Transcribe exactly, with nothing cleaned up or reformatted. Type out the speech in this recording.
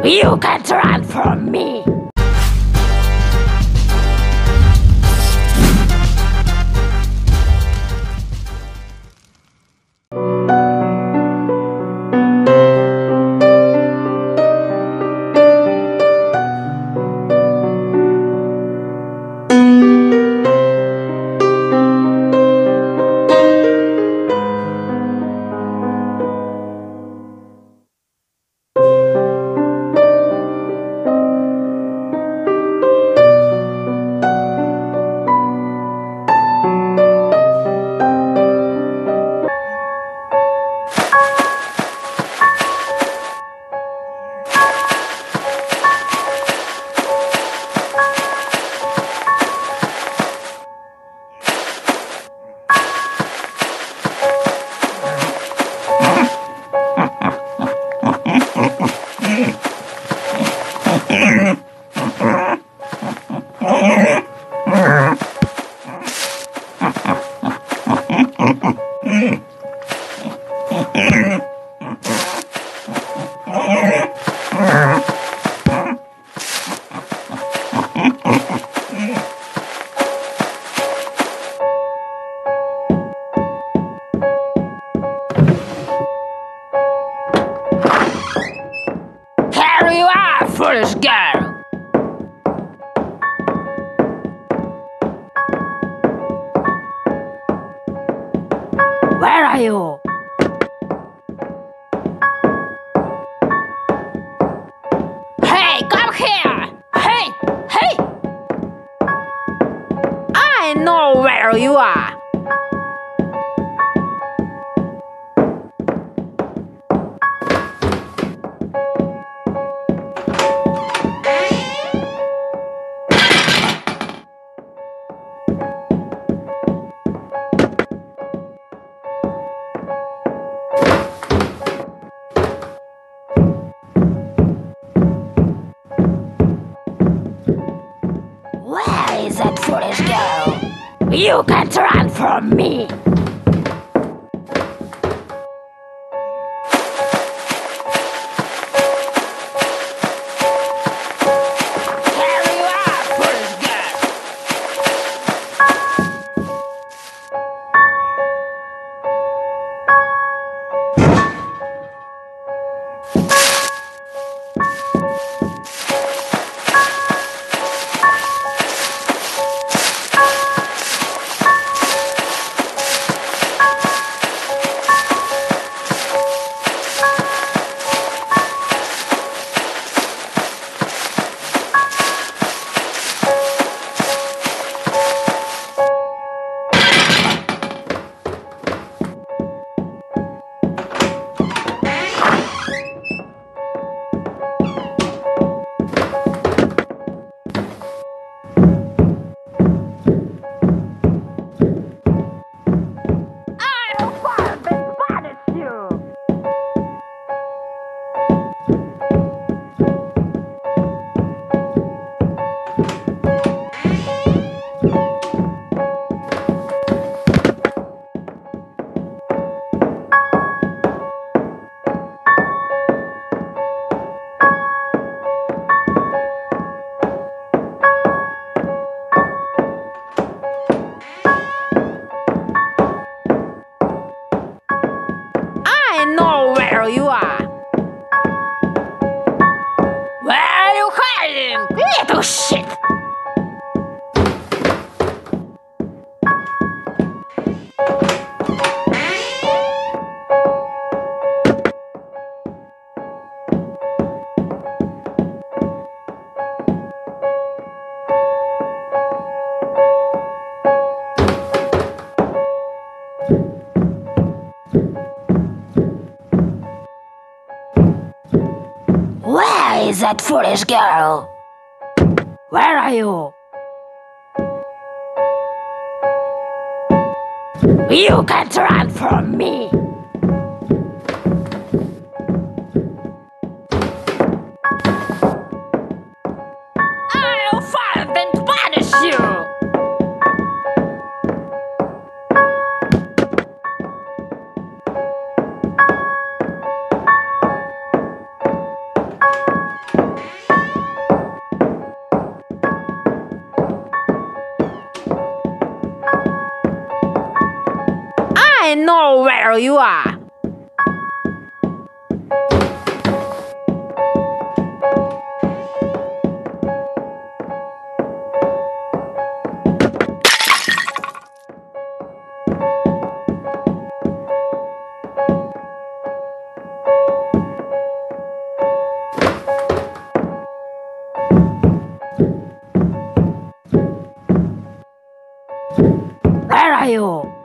You can't run from me! Here you are, foolish girl! Where are you? Hey, come here! Hey, hey! I know where you are! Where is that foolish girl? You can't run from me! Here you are, foolish girl! I know where you are! Where are you hiding, little shit? Where is that foolish girl? Where are you? You can't run from me! I'll find and punish you! know where you are. Where are you?